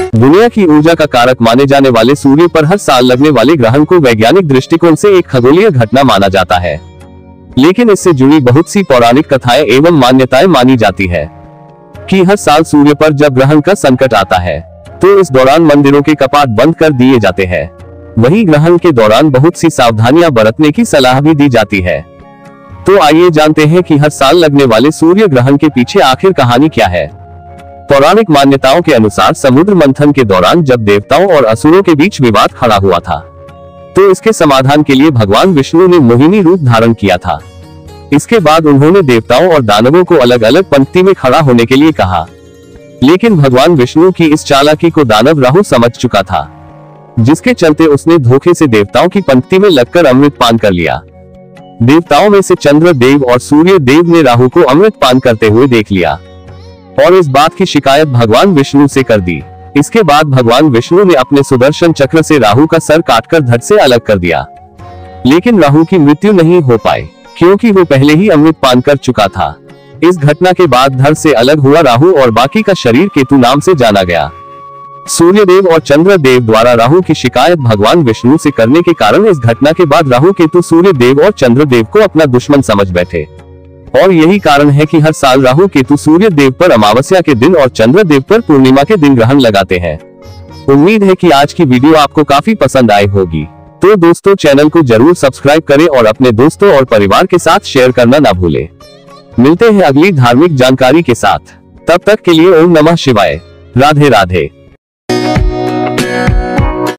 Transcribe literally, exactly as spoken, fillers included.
दुनिया की ऊर्जा का कारक माने जाने वाले सूर्य पर हर साल लगने वाले ग्रहण को वैज्ञानिक दृष्टिकोण से एक खगोलीय घटना माना जाता है, लेकिन इससे जुड़ी बहुत सी पौराणिक कथाएं एवं मान्यताएं मानी जाती है कि हर साल सूर्य पर जब ग्रहण का संकट आता है तो इस दौरान मंदिरों के कपाट बंद कर दिए जाते हैं। वहीं ग्रहण के दौरान बहुत सी सावधानियां बरतने की सलाह भी दी जाती है। तो आइए जानते हैं कि हर साल लगने वाले सूर्य ग्रहण के पीछे आखिर कहानी क्या है। पौराणिक मान्यताओं के अनुसार समुद्र मंथन के दौरान जब देवताओं और असुरों के बीच विवाद खड़ा हुआ था, तो इसके समाधान के लिए भगवान विष्णु ने मोहिनी रूप धारण किया था। इसके बाद उन्होंने देवताओं और दानवों को अलग अलग पंक्ति में खड़ा होने के लिए कहा, लेकिन भगवान विष्णु की इस चालाकी को दानव राहु समझ चुका था, जिसके चलते उसने धोखे से देवताओं की पंक्ति में लगकर अमृत पान कर लिया। देवताओं में से चंद्र देव और सूर्य देव ने राहु को अमृत पान करते हुए देख लिया और इस बात की शिकायत भगवान विष्णु से कर दी। इसके बाद भगवान विष्णु ने अपने सुदर्शन चक्र से राहु का सर काटकर धड़ से अलग कर दिया, लेकिन राहु की मृत्यु नहीं हो पाई क्योंकि वो पहले ही अमृत पान कर चुका था। इस घटना के बाद धड़ से अलग हुआ राहु और बाकी का शरीर केतु नाम से जाना गया। सूर्यदेव और चंद्रदेव द्वारा राहु की शिकायत भगवान विष्णु से करने के कारण इस घटना के बाद राहु केतु सूर्यदेव और चंद्रदेव को अपना दुश्मन समझ बैठे और यही कारण है कि हर साल राहु केतु सूर्यदेव पर अमावस्या के दिन और चंद्रदेव पर पूर्णिमा के दिन ग्रहण लगाते हैं। उम्मीद है कि आज की वीडियो आपको काफी पसंद आई होगी। तो दोस्तों, चैनल को जरूर सब्सक्राइब करें और अपने दोस्तों और परिवार के साथ शेयर करना ना भूलें। मिलते हैं अगली धार्मिक जानकारी के साथ। तब तक के लिए ओम नमः शिवाय। राधे राधे।